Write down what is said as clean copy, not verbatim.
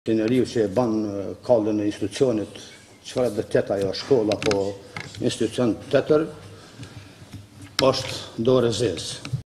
Tineriu që e ban kallën e institucionit, çfarë dëtet ajo shkolla apo institucion tjetër, është dorë e zezë.